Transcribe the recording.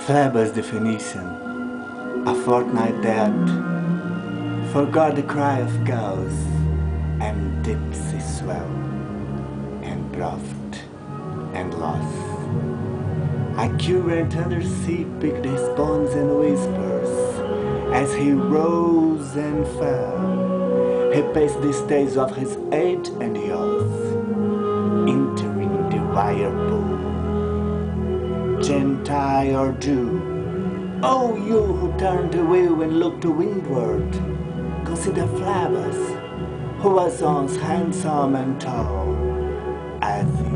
Faber's definition, a fortnight dead, forgot the cry of cows, and tipsy swell, and profit, and loss. A current undersea picked his bones and whispers, as he rose and fell. He paced the stage of his age and youth, entering the wire pool. Gentile or Jew, oh you who turned the wheel and looked to windward, consider Flabbus, who was once handsome and tall, as